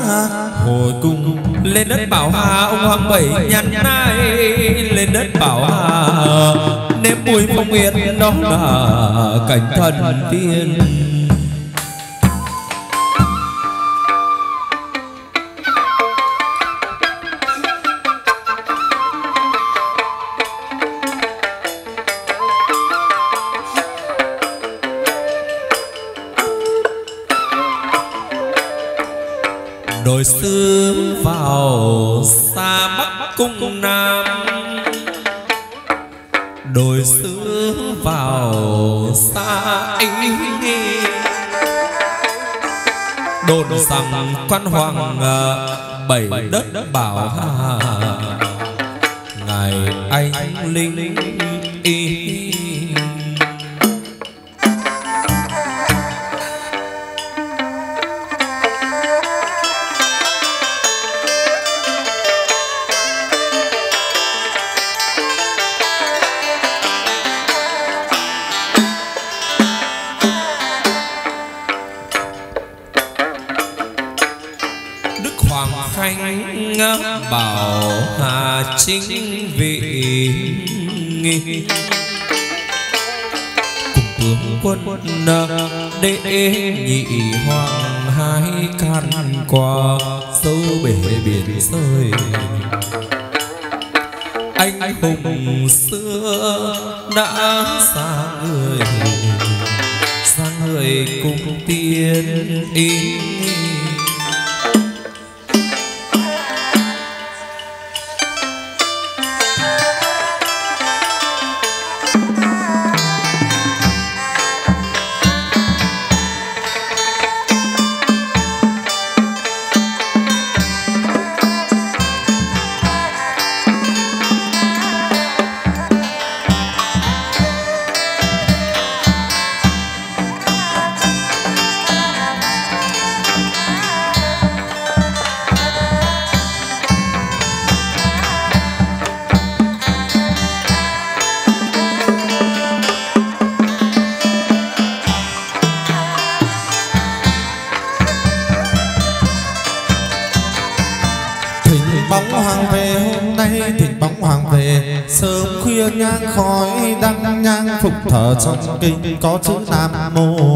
hồi cung lên đất Bảo Hà, ông Hoàng Bảy nhăn nai lên đất Bảo Hà, nếm mùi phong yên đó là cảnh thần tiên. Đội xứ vào xa Bắc cung Nam, đội xứ vào xa ấy, đồn rằng quan hoàng bảy đất Bảo Hà, ngài anh linh y. Bảo Hà chính vị cùng tướng quân đệ nhị hoàng, hai can qua sâu bể biển rơi. Anh hùng xưa đã xa người cùng tiên ý. Nhang khói đăng nhang phục thở trong kinh có chữ Nam Mô.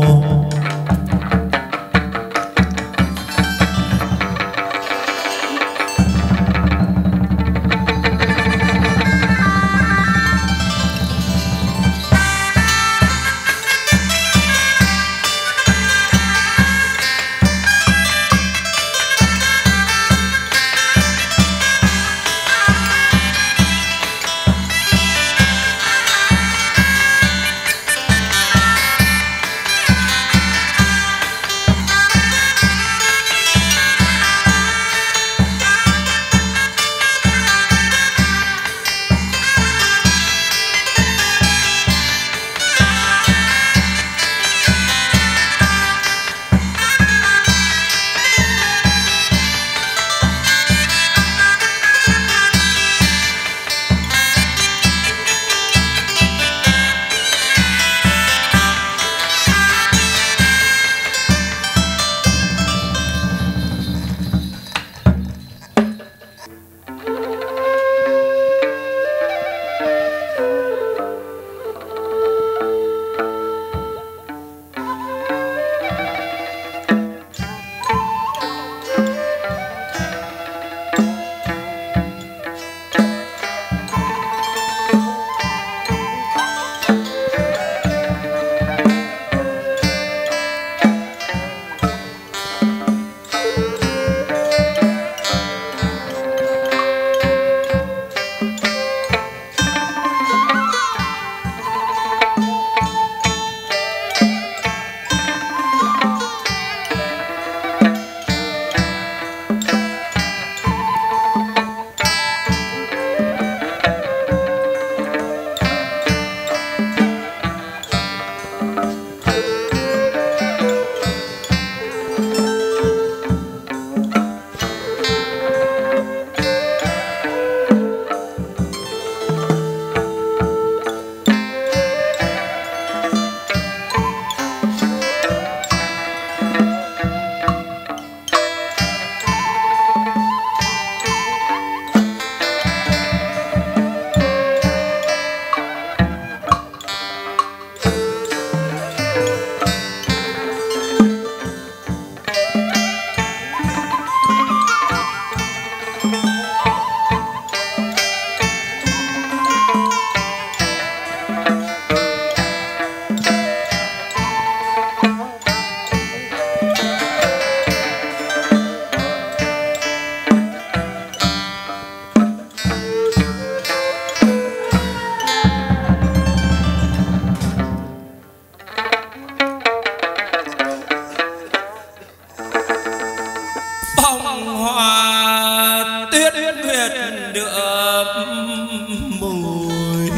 phong hoa tuyết nguyệt đượm mùi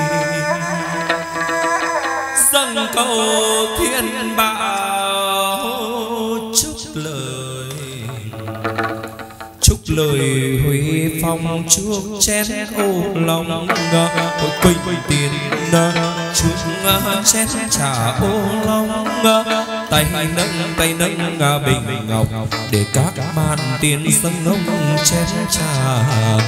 dâng cầu thiên bảo chúc lời huy phong chuốc chén ô long hội quỳnh tiền chuốc chén trà ô long tay nâng bình ngọc để các màn tiền dâng ông chén trà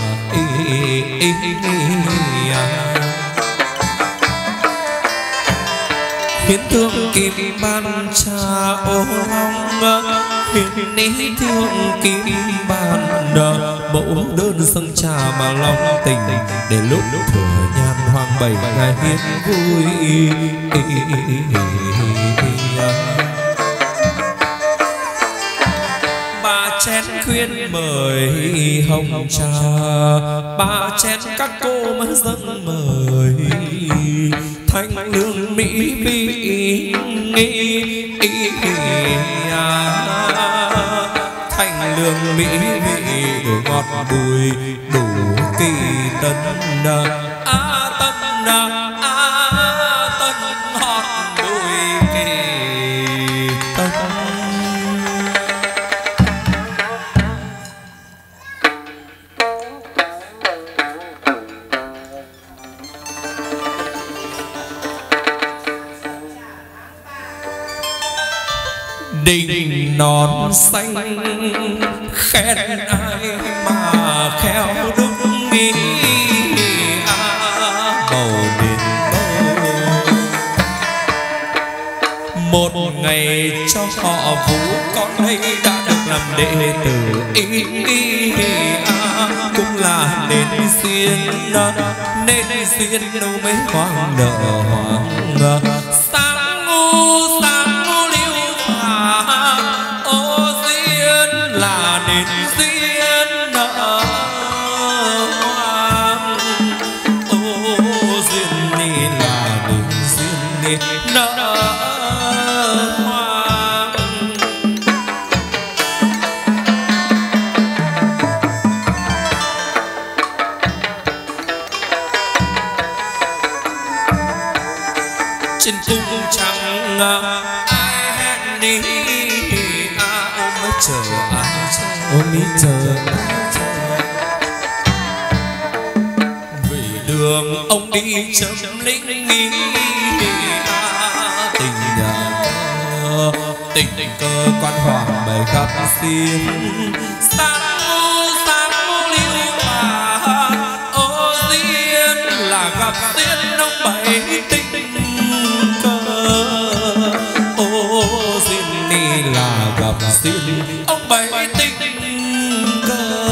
hiến thương kim ban trà ô long hiến ní thương kim ban mẫu đơn dâng trà mà long tình để lúc thừa nhan hoang bảy ngày hiến vui ba chén khuyên mời hồng trà ba chén các cô mới dâng mời thanh lương mỹ vị thanh lương mỹ vị đủ ngọt bùi đủ kỳ tân tân ngọt bùi kỳ tân. Đình non xanh khen ai mà khéo đúng nghĩ bầu biển bầu một ngày cho họ vũ con đây đã được làm đệ tử cũng là nên duyên đâu mới hoang nợ hoang sang ngu liêu ô duyên là nên duyên nợ hoang ô duyên này là nên duyên nợ hoang. Trên cung chẳng ai hẹn đi ôm mới chờ ôm mới chờ vì đường ông đi chấm lính nghi tình cơ quan hoàng bày khắp xiên sang liêu mà ô duyên là gặp duyên ông bày tình cơ ô duyên ni là gặp duyên ông bày tình cơ.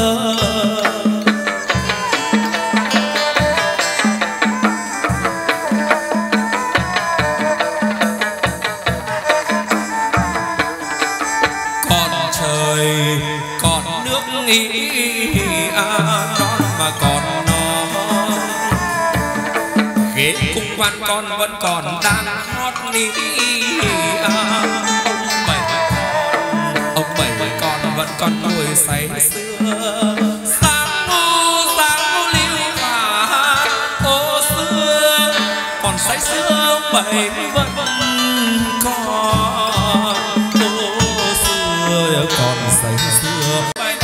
Non mà còn non ghế cung quan con vẫn còn đang hót ni ông bảy con vẫn còn ngồi say sưa sáng ngô liêu mà ô xưa còn say sưa ông bảy vẫn còn ô xưa còn say sưa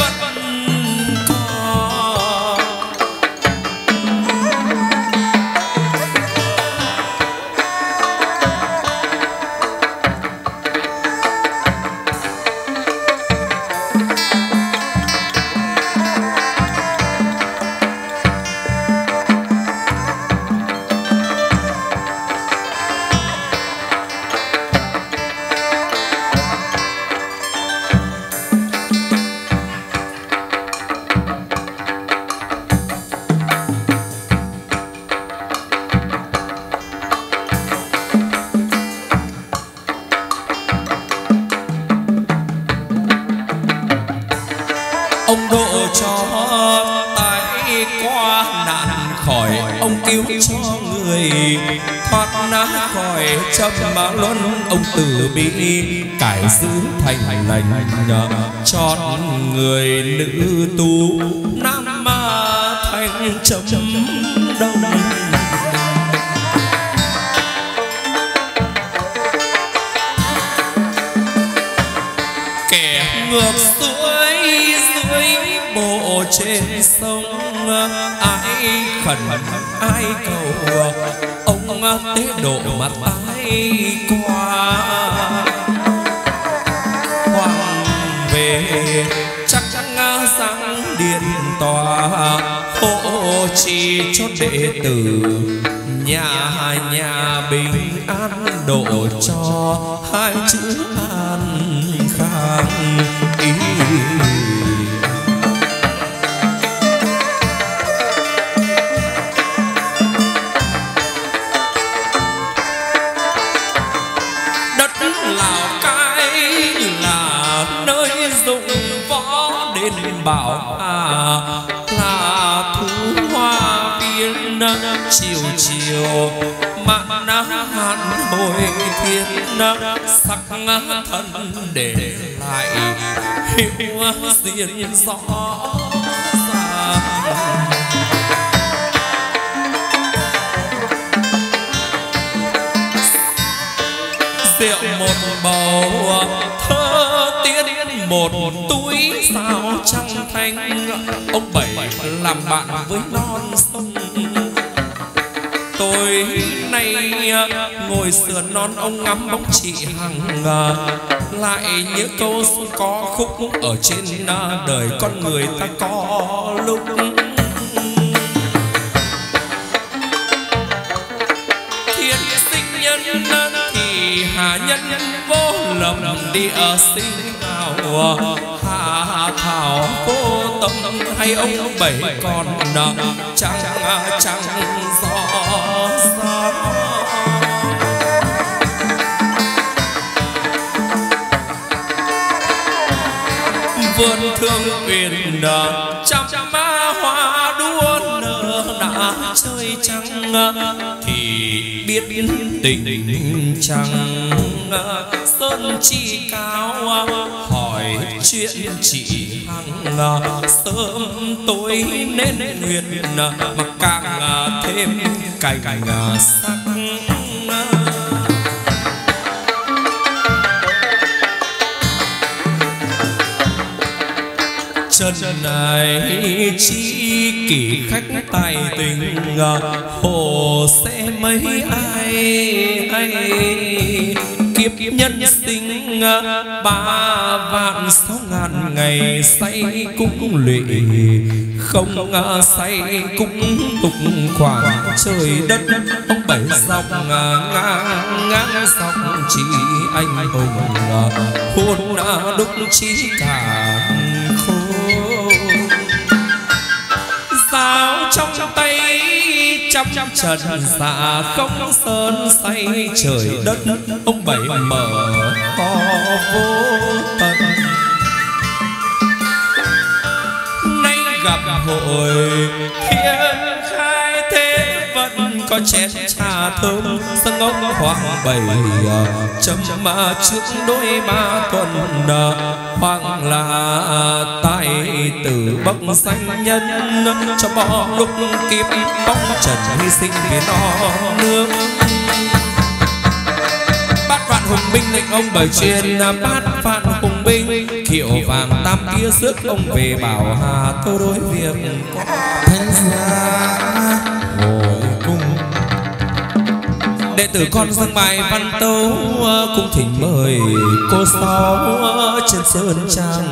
ông độ cho tay qua nạn khỏi ông cứu cho người người thoát khỏi trăm luân. Ông từ bi cải giữ thành lành chọn người nữ tu nam thành chấm đông. Kẻ ngược dưới bộ trên sông, ai khẩn ai cầu ông tế độ mặt ai qua. Hoàng về chắc sáng điện tòa hộ trì cho đệ tử, nhà bình an độ cho hai chữ an khang ý. Bảo là thú hoa viên chiều mạn hạn bồi thiên sắc thân để lại hiệu diện rõ ràng. Rượu một bầu thơ tiết một túi sao trăng thanh. Ông Bảy làm bạn với non sông, tối nay ngồi sườn non ông ngắm bóng chị Hằng, lại nhớ câu có khúc ở trên đời con người ta có lúc. Thiên sinh nhân thì hà nhân vô lầm địa sinh hào, hà thảo vô tâm hay ông Bảy còn chẳng rõ ra. Vườn thương uyển trăm hoa đua nở đã chơi trăng, thì biết tình chẳng sơn chi cao. Hỏi chuyện chị Hằng sớm tối nên nguyện, mà càng thêm cảnh sắc. Chân này chi kỷ khách tài tình, hồ sẽ mấy ai hay kiếp nhân sinh 3.000-6.000 ngày say cũng lụy, không say cũng tục khoảng trời đất. Ông Bảy dọc ngang dọc chỉ anh hùng, hôn đúc chí cả khô. Sao trong tay trăm trần dạ không sơn say trời đất. Ông Bảy mở kho vô tận, nay gặp hội thiên khai thế vận. Có chén trà thơm sân ngốc Hoàng Bảy chấm trước đôi 3 tuần. Hoàng là tài tử bậc danh nhân, cho bỏ lúc kịp bóng trần hy sinh vì non nước. Bát vạn hùng binh lệnh ông Bảy truyền, bát vạn hùng binh kiệu vàng tam kia rước ông về bảo hà thôi đối việc Thánh giá ngồi cung. Đệ tử con dâng bài văn tấu cung thỉnh mời cô Sáu trên sơn trang.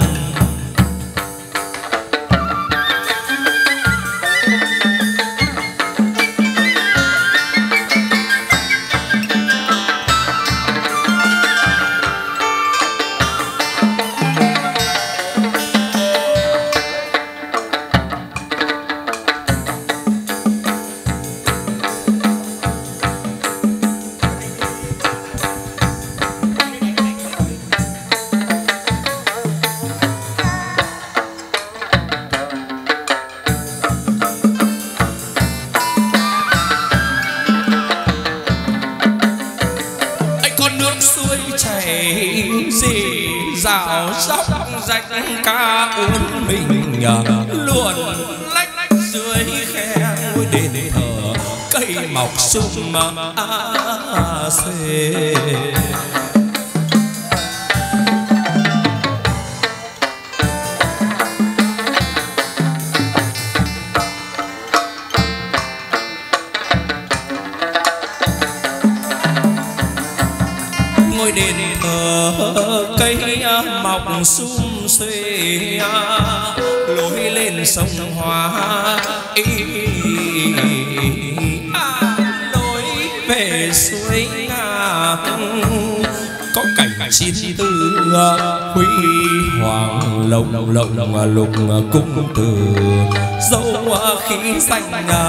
dốc rách ca uốn mình luồn lách dưới khe ngôi đền thờ cây mọc sum xê. Ngôi đền thờ cây mọc sum xuê lối lên sông Hoa lối về suối Nga có cảnh chiến tư huy hoàng lộng lộng lục cung từ dấu khí xanh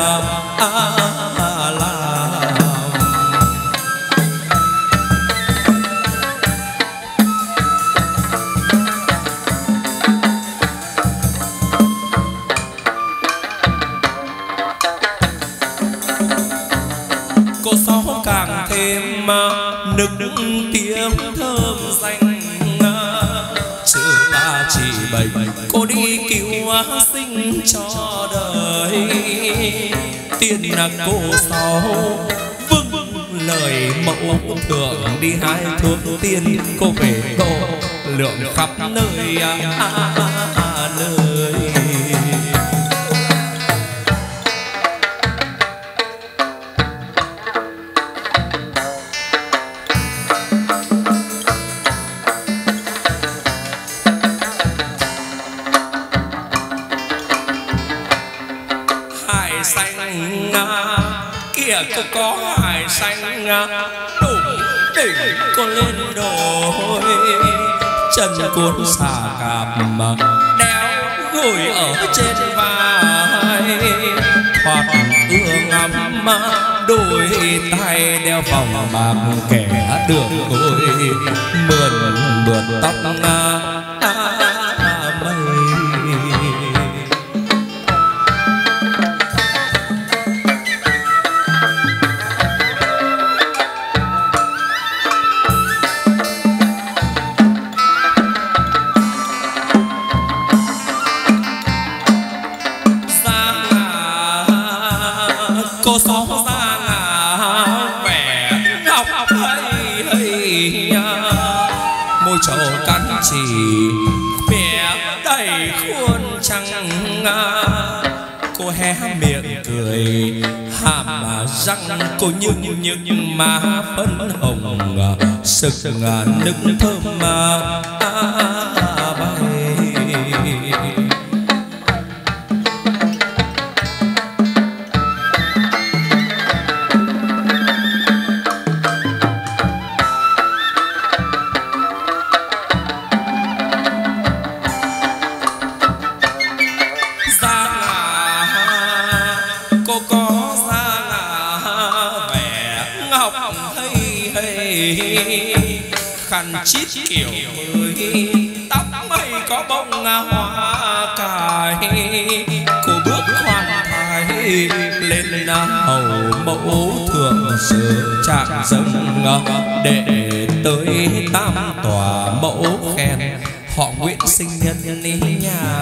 nức tiếng thơm danh chứ ta chỉ bày cô đi cứu sinh cho đời. Tiên là cô sáu vâng lời mẫu thượng đi hai thuốc tiên cô về độ lượng khắp nơi nơi. Cô có hải xanh đủ đỉnh cô lên đồi chân cuốn xà cạp đeo gửi ở trên vai hoặc ưa ngắm đôi tay đeo vòng bạc kẻ đường ngồi mượn tóc trầu cắn chỉ vẻ đầy khuôn trăng cô hé miệng cười hàm răng cô nhưng má phấn hồng sực nước thơm bay. Khăn chít kiểu mới tóc mây có bông hoa cài cô bước khoan thai lên hầu mẫu thượng sự trạng dâng để tới tam tòa mẫu khen họ Nguyễn sinh nhân ý nhà.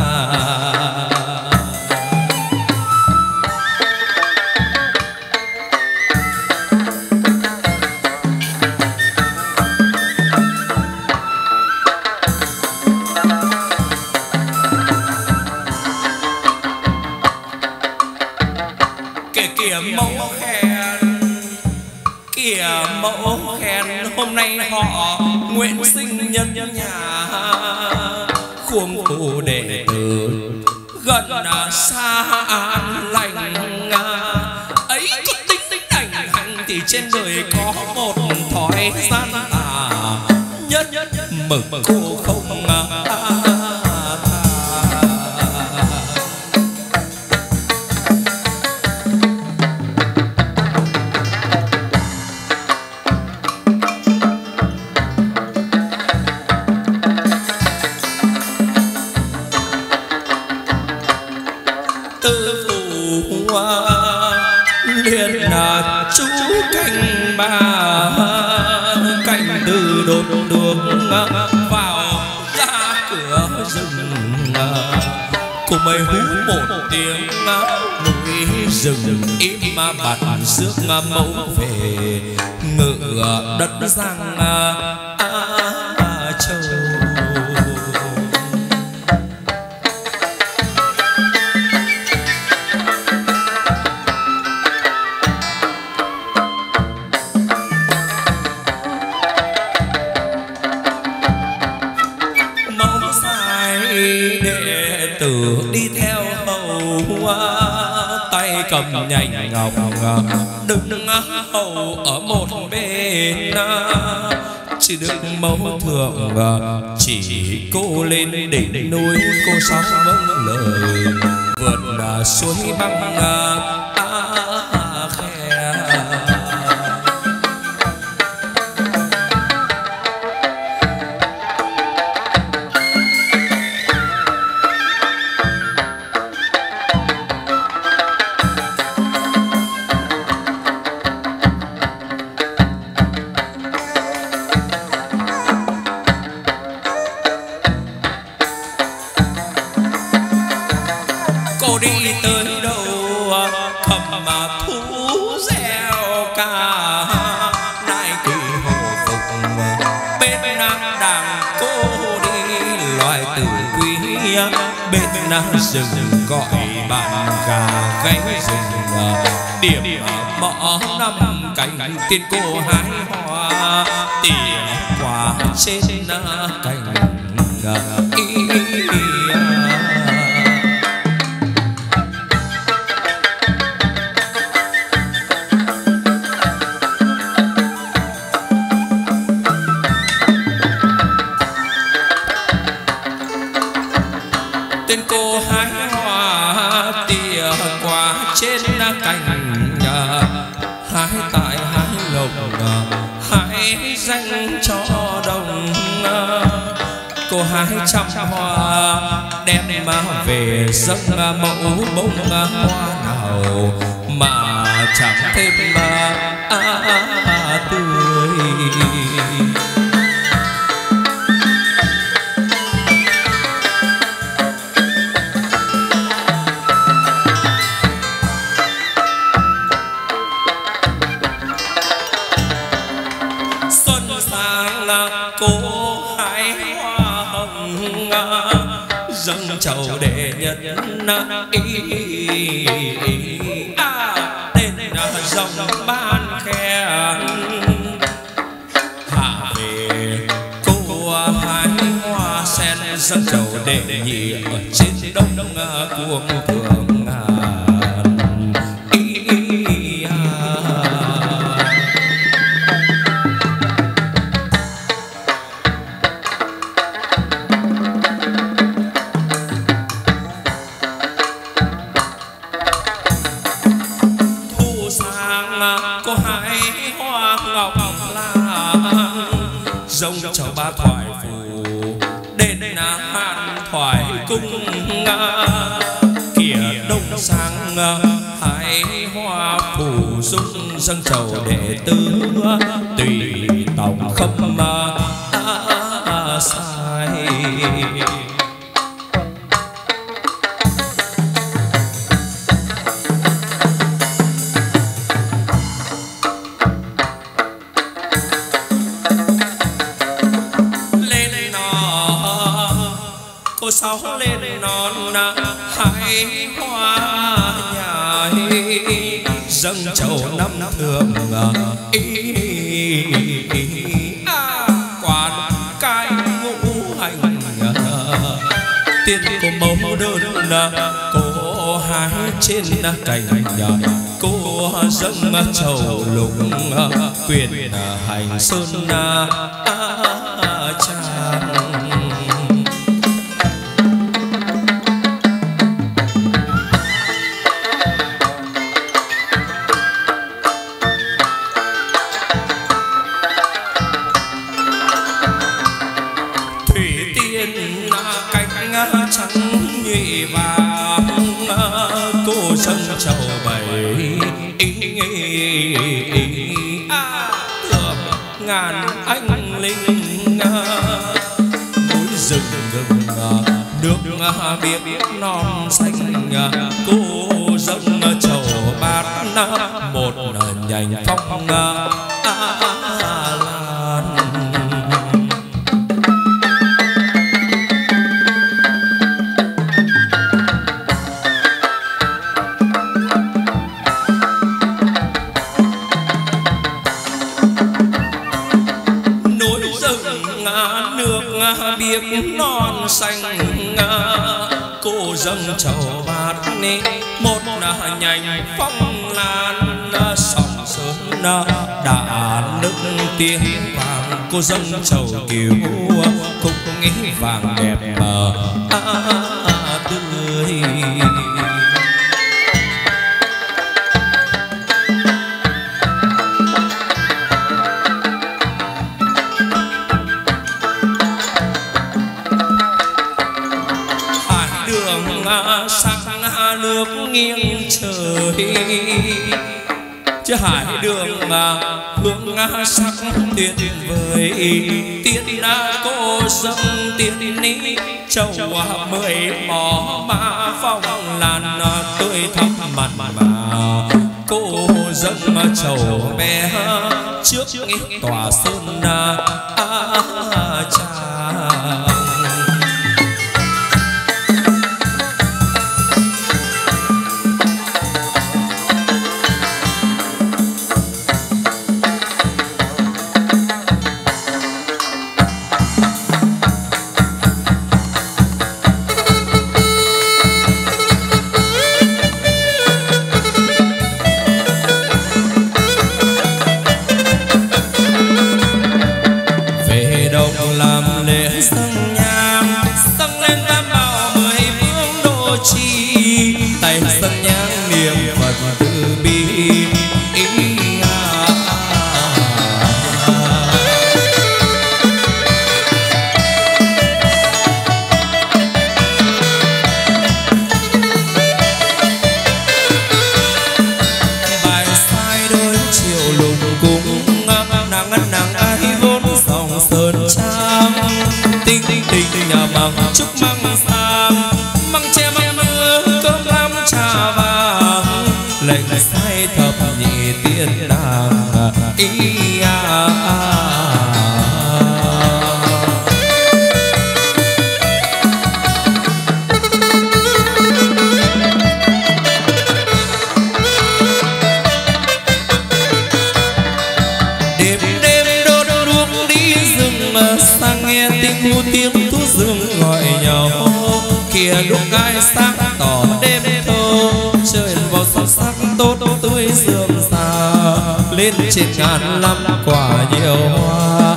Mẫu khen hôm nay họ Nguyễn sinh nhân nhà khuôn khổ đệ tử gần xa an lành ấy có tính ảnh hành thì trên đời có một thói gian nhất mực cô không liền là chú canh ba canh từ đột được vào cửa rừng cô mới hú một tiếng núi rừng im mà bạt rước mẫu về ngựa đất giang châu. Đi theo hầu tay cầm nhành ngọc đứng hầu ở một bên chỉ được mẫu thượng chỉ cô lên đỉnh núi cô sóng vâng lời vượt suối băng khe. Đi tới đâu cầm thú reo ca nai kỳ hồ phục bên nam đàng cô đi loài tử quý bên nam rừng gọi bạn gà gáy rừng điểm mõ năm cành tiên cô hái hoa tỉa quả trên cành cành hái tại hái lộc hái danh cho đồng cô hái trăm hoa đem mà về dâng mẫu bông hoa nào mà chẳng thêm tươi. Cô hái hoa hồng dâng chầu để nhân tên dòng ban khe hạ về cô hái hoa sen dâng chầu để nhị ở trên đông cuồng thượng dông chầu ba thoại phù đến hạn thoại cung kìa đông sang hái hoa phù dung dâng chầu đệ tử tùy tổng không sai. Sáu lên non hái hoa nhài dâng chầu năm thượng quan cai ngũ hành tiên cô mẫu đơn cô hái trên cành cô dâng chầu lục quyền hành sơn trang. Trắng nhụy vàng cô dâng chầu bảy thượng ngàn anh linh núi rừng rừng biết non xanh cô dâng chầu bát một nhành phong lan. Biết non xanh cô dâng chầu bát một nhành phong lan sóng sơn đã nức tiếng vàng cô dâng chầu kiều khúc nghĩ vàng đẹp mờ tươi. Nước nghiêng trời chứ hải đường hương sắc tuyệt vời tiên cô dâng tiên ní châu mười mỏ ba phong lan tươi thắm mặn mà cô dâng chầu bé trước nghĩa tòa sơn trà. Lên trên ngàn năm quả nhiều hoa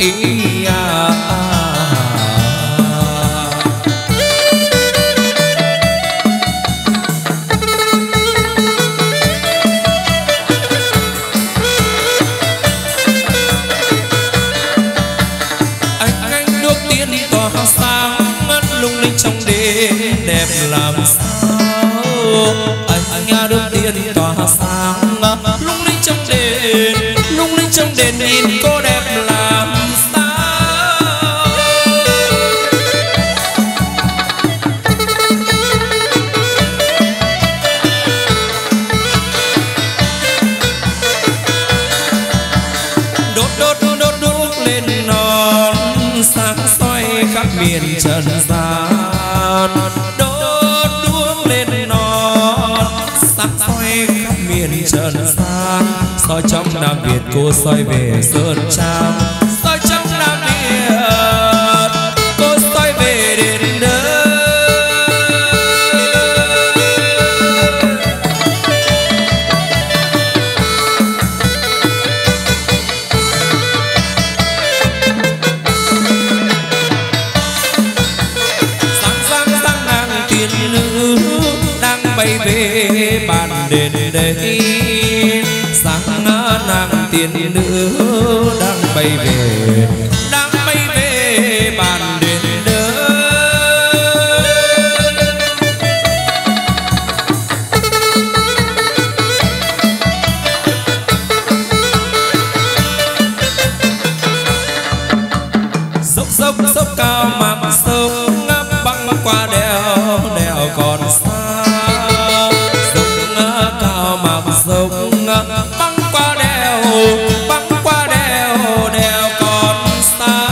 anh nước tiên tỏa sáng lung linh trong đêm đẹp làm sao anh nước tiên tỏa sáng lung linh trong đền nhìn cô đẹp làm sao. Đốt lên non sáng soi khắp miền trần gian. Đốt đuốc lên non sáng soi khắp miền trần gian. Soi trong Nam Việt cô soi về Sơn Trang, soi trong Nam Việt cô soi về đền đớn. Sáng nàng tiên nữ đang bay về bàn đền đây. Sáng nàng tiên nữ đang bay về bàn đền đớn. Dốc cao mạc sông băng qua đèo còn xa, dốc cao mạc dốc băng qua đèo, băng qua đèo, đèo còn xa.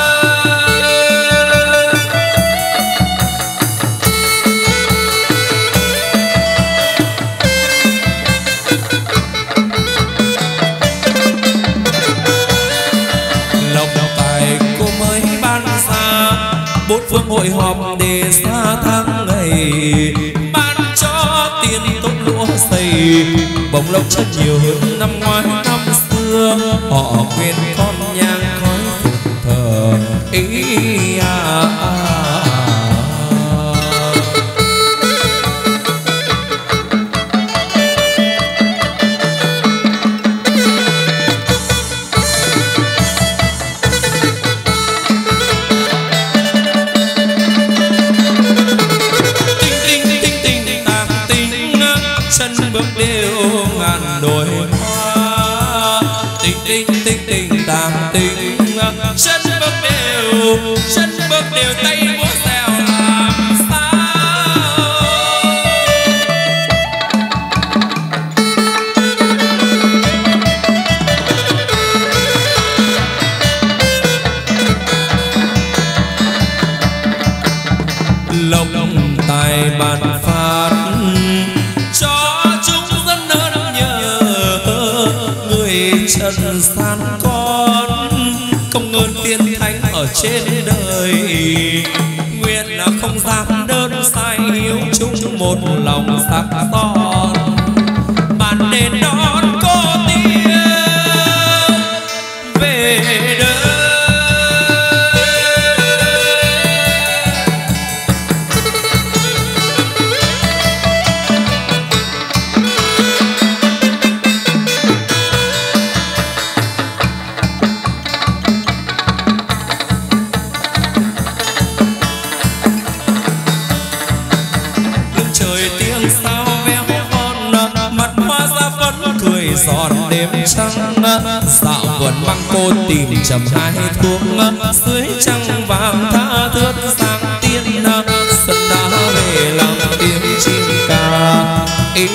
Lộc tài cô mới ban ra, bốn phương hội họp để ra tháng ngày, ban cho tiền tốt lúa dày, bồng lộc rất nhiều hơn năm ngoái năm xưa. Họ quên con nhang khói phụng thờ ý bước đều ngàn đồi hoa, tình tình tình tình tàng tình, chân bước đều tay múa xèo làm sao. Lộc tài bàn phát cho chúng dân ơn nhờ, người trần gian con công ơn tiên thánh ở trên đời, nguyện là không dám đơn sai, hiếu chung một lòng sắc son, bàn đền đón cô tiên về đời. Giòn đêm trăng dạo vườn băng cô tìm trầm hai thuốc, dưới trăng vàng tha thướt sang tiên, xuân đã về lòng tiếng chim ca ý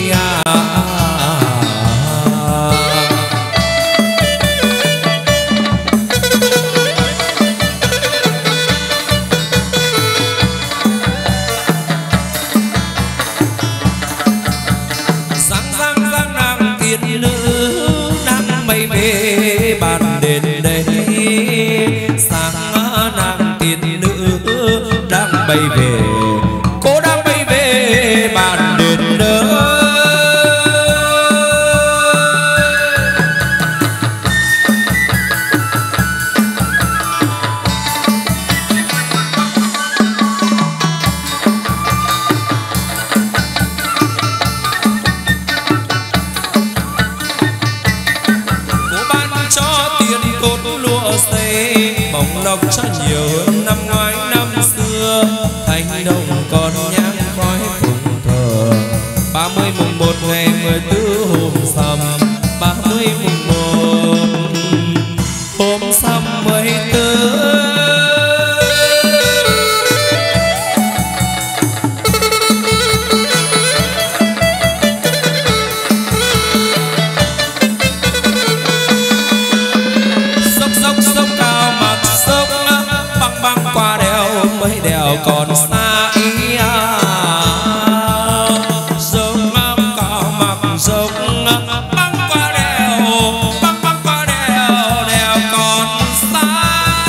bàn đền đây, sáng nàng tiên nữ đang bay về, cô đang bay về bàn đền đây. Bồng lộc cho nhiều hơn năm ngoái năm xưa, thanh đồng còn nhang khói phụng thờ. 30 mùng 1 ngày 14 hôm sầm, 30 mùng 1 hôm sầm 14. Mấy đèo còn xa ý dốc cao mặc dốc băng qua đèo, băng qua đèo, đèo còn xa.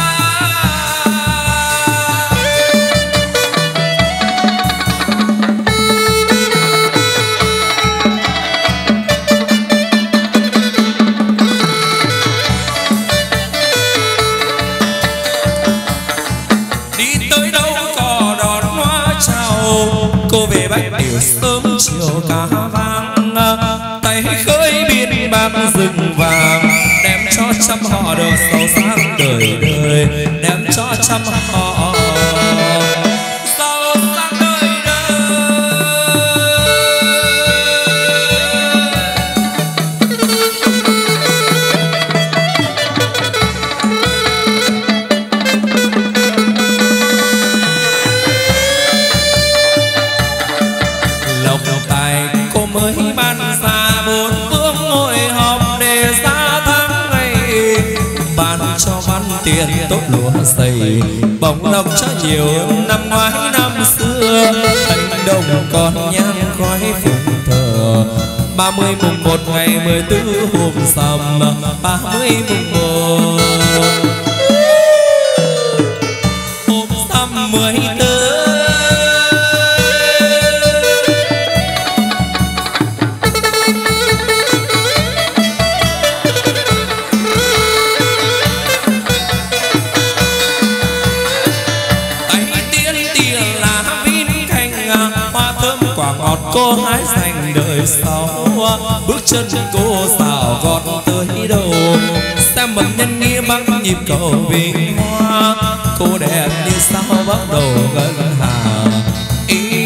Cô về Bách Điều sớm chiều cá vàng, tay khơi biên bạc rừng vàng, đem cho trăm họ được giàu sang đời đời, đem cho trăm họ giàu sang đời đời. mới ban ra bốn phương hội họp để ra tháng ngày ban cho văn tiền tốt lúa dày bồng lộc cho nhiều năm ngoái năm xưa thành đồng còn nhang khói phụng thờ 30 mùng 1 ngày 14 hôm rằm 30 mùng 1 hôm rằm 14 cô hái dành đời sau bước chân cô xào gót tới đâu xem mầm nhân nghĩa băng nhịp cầu vinh hoa cô đẹp như sao bắt đầu ngân hà ý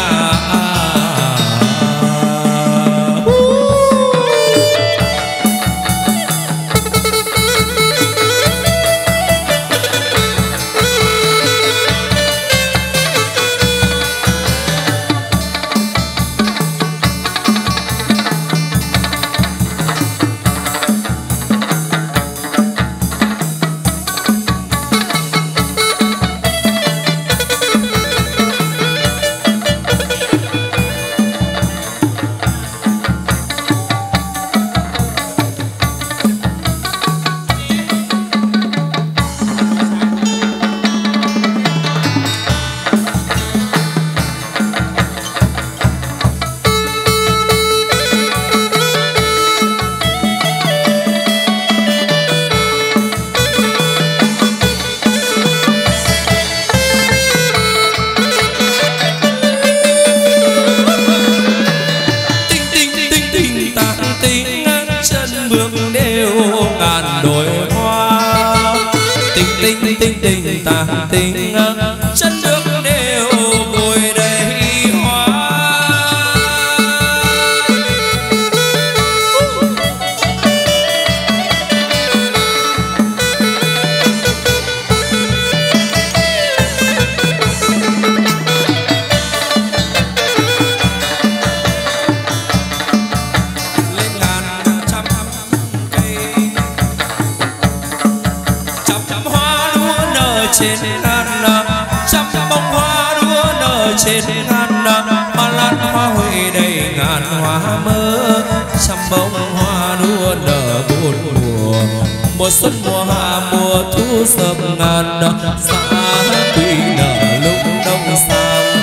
mùa xuân mùa hạ mùa thu sớm ngàn xa quỷ nở lúc đông sang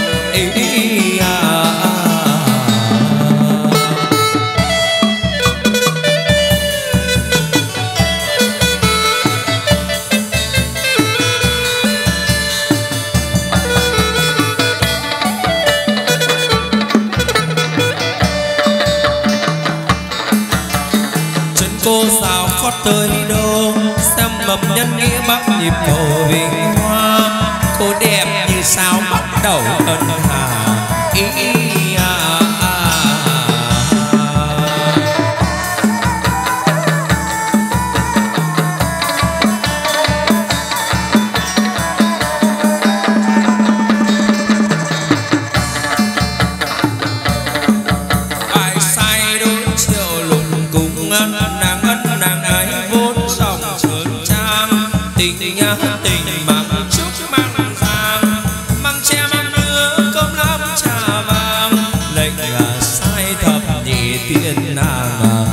chân cô sao khót tới đâu xem mầm nhân nghĩa bắc nhịp cầu vinh hoa cô đẹp như sao bắt đầu ân hà ai sai đôi chiều lùng cùng nàng ấy vốn dòng trơn trang tình mang chúc mang giang mang che mang nước cơm lắm trà vàng lệnh là sai thập nhị tiên nàng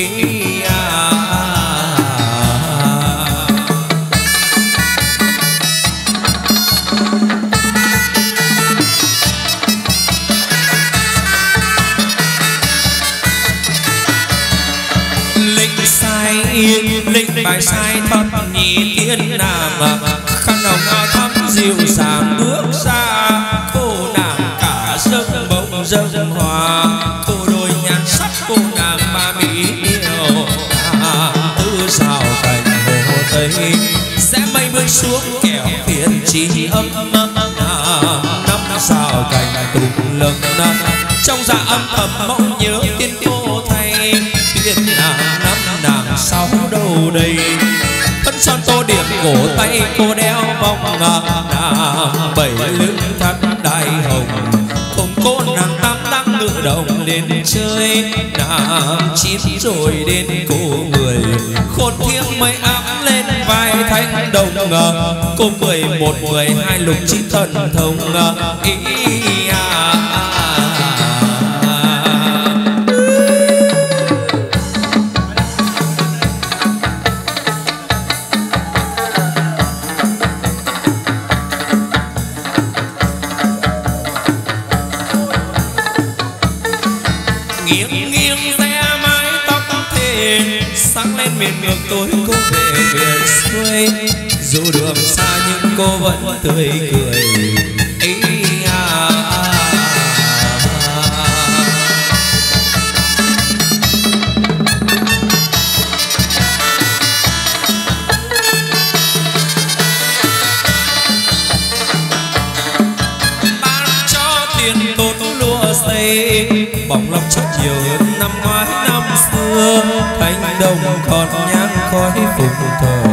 lệnh bài sai thập nhị tiên nàng khăn hồng thắm dịu dàng bước ra cô nàng cả dâng bông dâng hoa cô đôi nhan sắc cô nàng mà mỹ miều tư sao cành hồ tây sẽ mây bước xuống kẻo tiền trí âm năm sao cành tùng lưng trong dạ âm thầm mong nhớ tiên cô thay tiên năm nàng sáu đầu đầy phấn son tô điểm cổ tay cô đeo vòng nàng bảy lưng thắt đai hồng cùng cô nàng tam đang ngự đồng đến chơi, đàm chín rồi đến cô người khôn thiêng mây áp lên vai thanh đồng. Cô 11 12 lục trí thần thông ý miền ngược tôi cô về miền xuôi, dù đường xa nhưng cô vẫn tươi cười. Ban cho tiền tốt lúa xây, bóng lọc cho nhiều hơn năm ngoái năm xưa. Thanh đồng còn nhang khói phụng thờ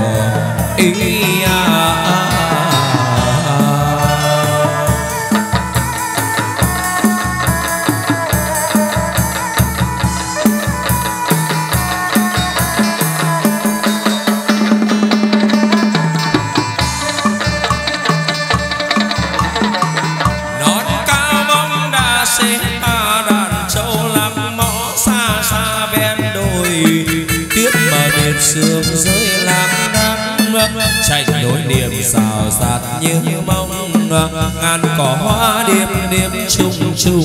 non cao bóng đá xế ta đàn trâu lắm mõ xa xa ven đồi. Tiếp bờ biển sương rơi lang nắng, chạy nối niềm xào xạc như bóng. Ngàn cỏ hoa đêm đêm chung chung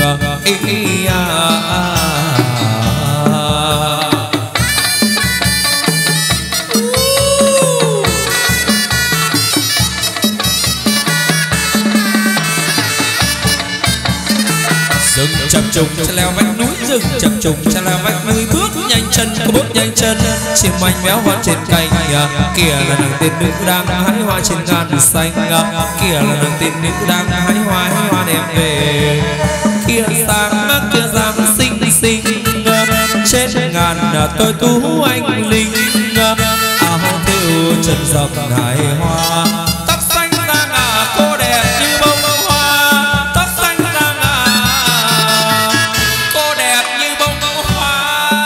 rừng chập trùng cha leo vách núi, rừng chập trùng cha leo vách núi. Bước nhanh chân có bước nhanh chân, chim manh méo hoa trên cành. Kìa là nàng tiên nữ đang hái hoa trên ngàn xanh, kìa là nàng tiên nữ đang hái hoa đem về. Kia giang xinh xinh trên ngàn tôi tú anh linh. Áo thêu chân dọc hài hoa, tóc xanh da ngà cô đẹp như bông hoa. Tóc xanh da ngà cô đẹp như bông hoa.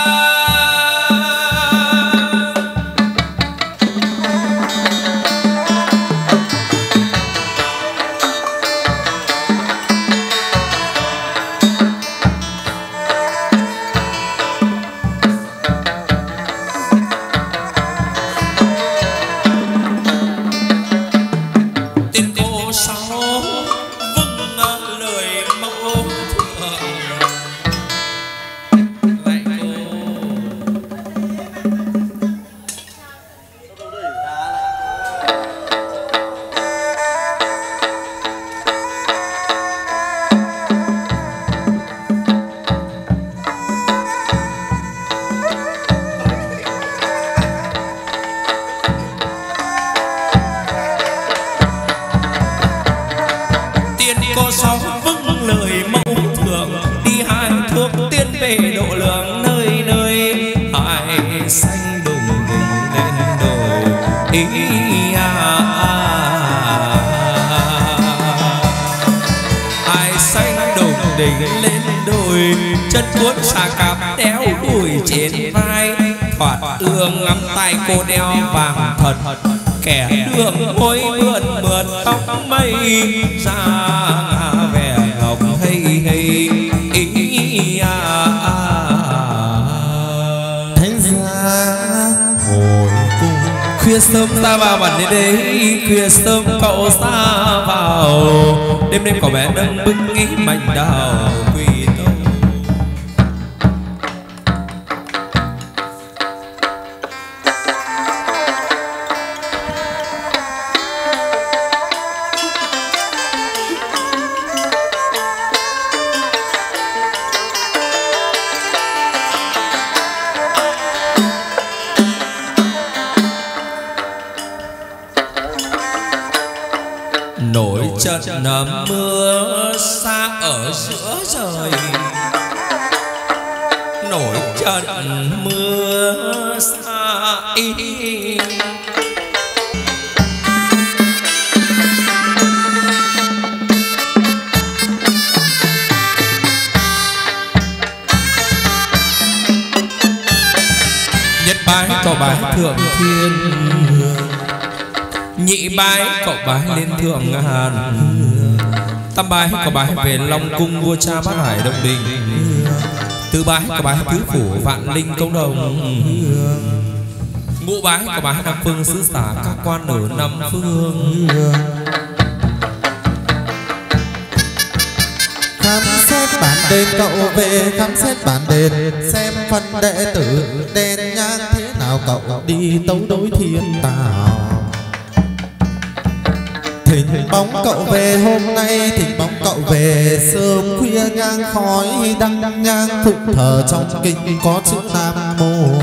Cô sáu vững lời mẫu thường, đi hai thước tiến về độ lượng nơi nơi. Hải xanh đùng đùng lên đồi hải xanh đùng đỉnh lên đồi. Chân cuốn xà cạp đeo đùi trên vai, thoạt ương ngắm tay cô đeo vàng thật. Kẻ đường môi mượn mượn tóc mây ra vẻ ngọc hay hay thấy ra hồi cung. Khuya sớm ta vào bản đến đây, khuya sớm cậu ra vào. Đêm đêm có bé nâng bưng nghĩ mạnh đào quỳ tông. Nổi trận mưa xa ở giữa trời, nổi trận mưa xa bái cậu bái thượng thiên, nhị bái cậu bái lên thượng ngàn, tam bái cậu bái về Long cung vua cha Bát Hải Đông Đình, tứ bái cậu bái tứ phủ vạn linh công đồng, ngũ bái cậu bái năm phương sứ giả các quan ở năm phương. Khám xét bản đền cậu về khám xét bản đền, xem phân đệ tử đèn nhang thế nào cậu đi tấu đối thiên tào. Thỉnh bóng cậu về hôm nay, thỉnh bóng cậu về sớm khuya nhang khói đăng nhang phụng thờ trong kinh có chữ Nam Mô.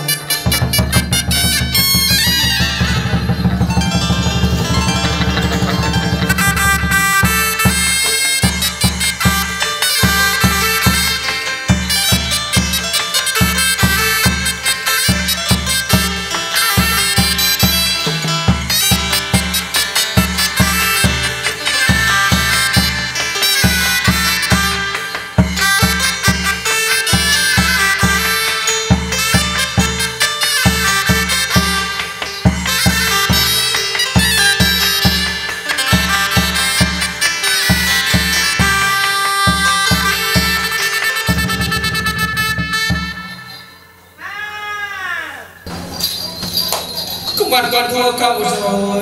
Con thua cậu rồi.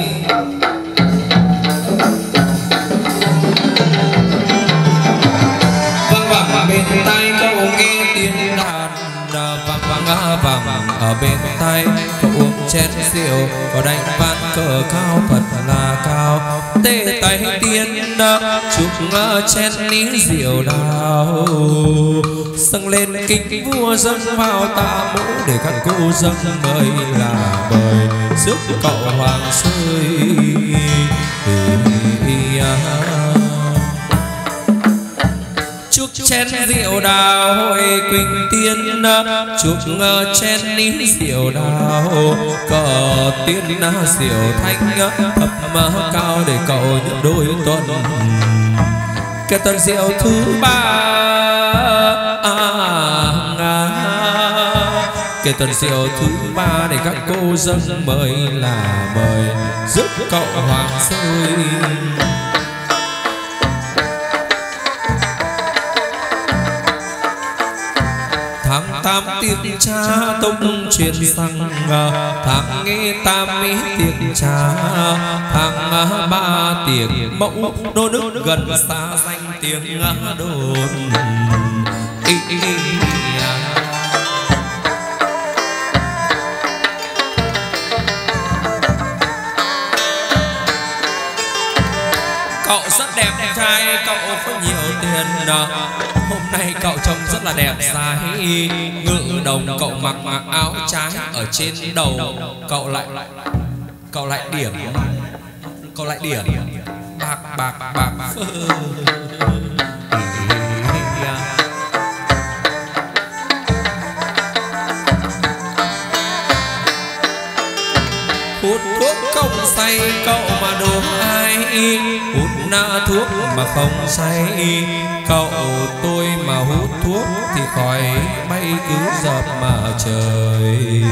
Vang vẳng bên tai cậu nghe tiếng đàn, vang vẳng ở bên tai cậu uống chén rượu, có đánh ván cờ cao thật là cao, tê tay tiên chúc chén ní rượu đào, dâng lên kinh vua dâng vào tạ mũ để các cô dâng mời là mời rước cậu hoàng sơi. Chúc chén rượu đào hội quỳnh tiên, chúc chén ní rượu đào, cờ tiên rượu thanh thập cao để cậu nhận đôi tuần. Cái tuần rượu thứ ba, cái tuần rượu thứ ba để các cô dâng mời là mời rước cậu hoàng sơi. Tháng 8 tiệc cha tông truyền sang, tháng nghe tam mỹ tiệc cha, tháng 3 tiệc mẫu đô nước gần xa danh tiếng đồn. Cậu rất đẹp trai, cậu có nhiều tiền, hôm nay cậu trông rất là đẹp trai. Ngự đồng cậu mặc áo trái ở trên đầu, cậu lại điểm bạc. Hút thuốc không say cậu mà đố ai, hút thuốc mà không say cậu, tôi mà hút thuốc thì khỏi bay cứ dập mà trời.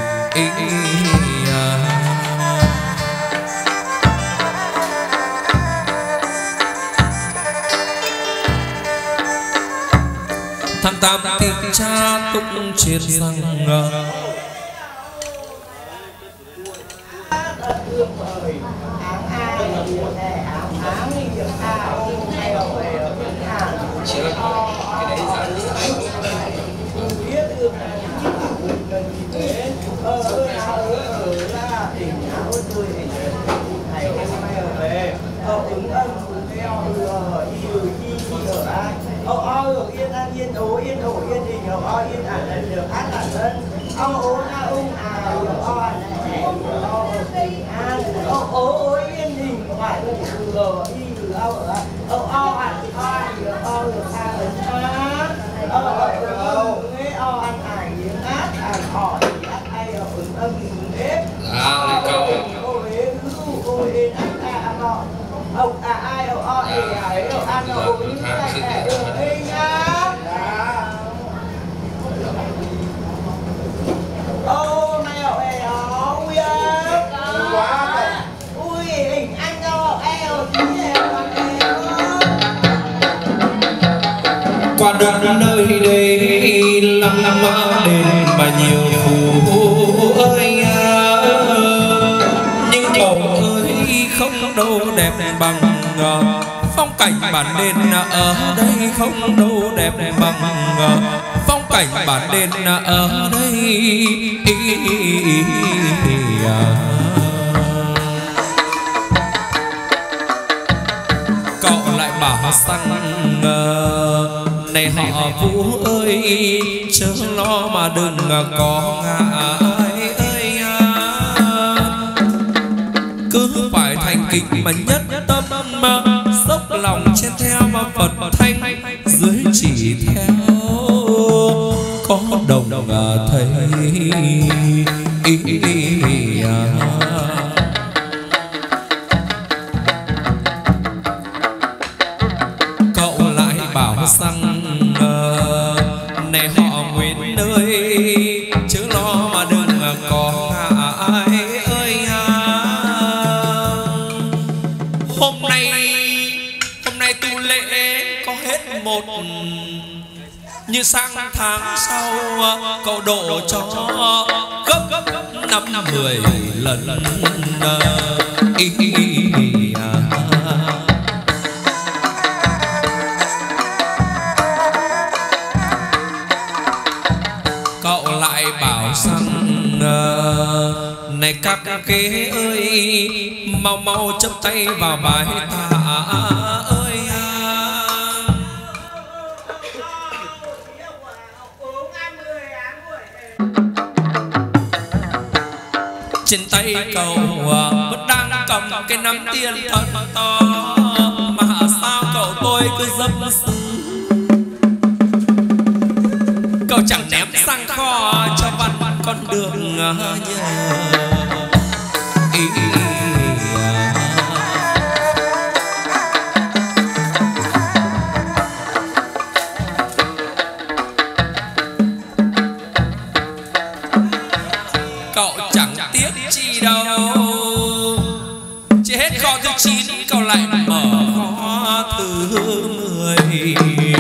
Tháng 8 tiệc cha túc trên răng, qua đất nơi đây lắm đền mà nhiều phù ơi nhưng cậu ơi không đâu đẹp bằng phong cảnh bản đền ở đây, không đâu đẹp bằng phong cảnh bản đền ở đây. Cậu lại bảo rằng này họ Vũ ơi, chớ lo mà đừng có ngại ơi, cứ phải thành kính mà nhất tâm dốc lòng trên theo mà Phật thanh, dưới chỉ theo có đồng thầy. Cậu lại bảo rằng này họ Nguyễn ơi, chớ lo mà đừng có ngại ơi. Hôm nay tu lễ có hết một, như sang tháng sau cậu độ cho gấp 5-10 lần. Cậu lại bảo rằng này các kế ơi, mau chấp tay vào bài tạ ơi. Trên tay cậu vẫn đang cầm cái nắm tiền thật to, mà sao cậu tôi cứ dấp sự cậu chẳng ném sang kho cho văn con đường nhờ. Cậu chẳng tiếc chi đâu, chỉ hết kho thứ 9 cậu lại mở kho thứ 10.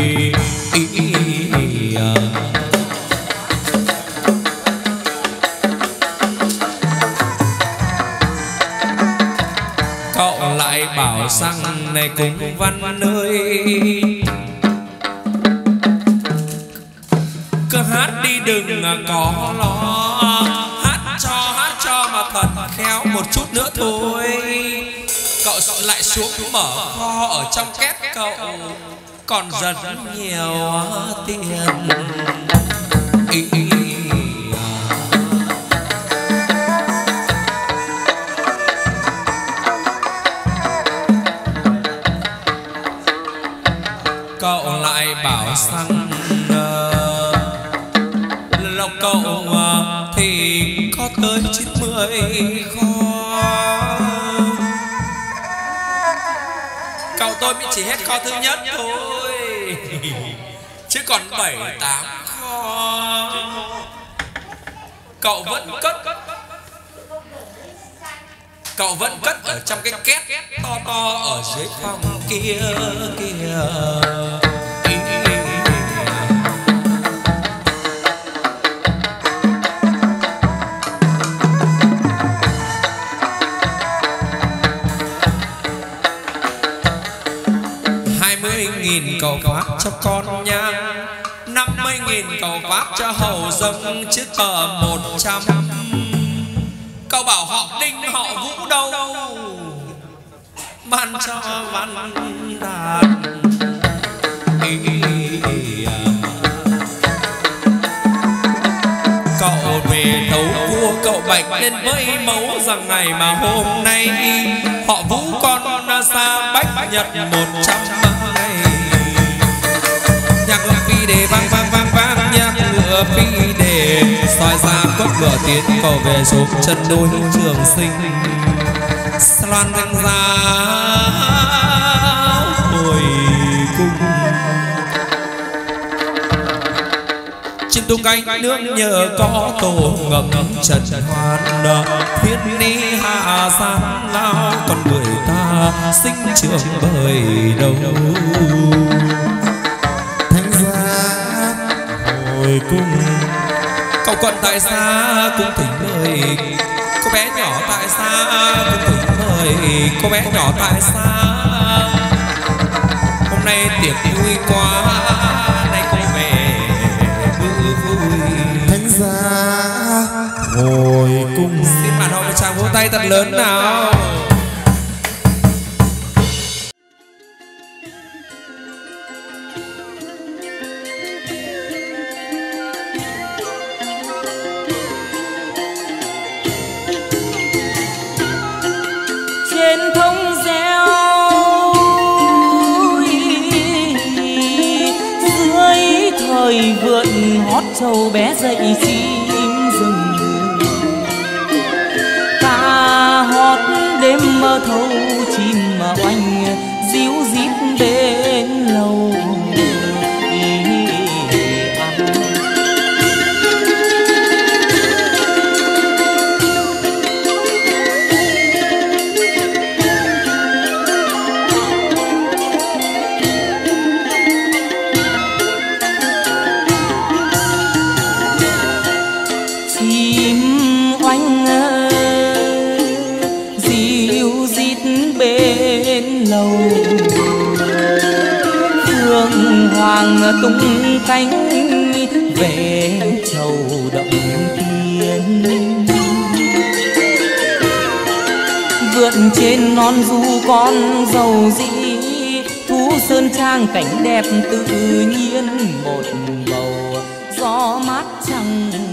Cậu lại bảo rằng này cùng Văn ơi, cứ hát đi đừng có lo, hát cho mà thật khéo một chút nữa thôi. Cậu lại xuống mở kho ở trong két cậu còn rất nhiều tiền. Cậu lại bảo rằng lộc cậu thì có tới 90 kho, cậu tôi mới chỉ hết kho thứ nhất thôi, chứ còn 7-8 kho cậu vẫn cất ở trong cái két to ở dưới phòng kia. Cậu phát cho con nhang, 50.000 cậu phát cho hầu dâng chiếc tờ 100. Cậu bảo họ Đinh họ Vũ đâu, ban cho Văn Đạt. Cậu về tấu vua cậu bạch lên với mẫu rằng ngày mà hôm nay họ Vũ con xa Bách Nhật 100 ngày. Nhạc phi đề vang nhạc ngựa phi đề soi ra cốt ngựa tiến cầu về xuống chân núi Trường Sinh. Loan thanh ra hồi cung trên tung cánh nước nhờ có tổ ngầm trần hoan thiên ni hạ gian lao, con người ta sinh trưởng bởi đâu. Thanh ra cung. Cậu quận tại xa cũng thỉnh mời, cô bé nhỏ tại xa cũng thỉnh mời, cô bé nhỏ tại xa. Hôm nay tiệc vui quá, nay cô về vui. Thánh giá hồi cung. Xin màn họ một tràng vỗ tay thật lớn nào. Trên thông reo dưới thời vượn hót trâu bé dậy chim rừng, ca hót đêm mơ thâu chim mà oanh díu dít bên lầu. Phương hoàng tung cánh về chầu động tiên, vượt trên non du con dầu dĩ, thú sơn trang cảnh đẹp tự nhiên một bầu gió mát trăng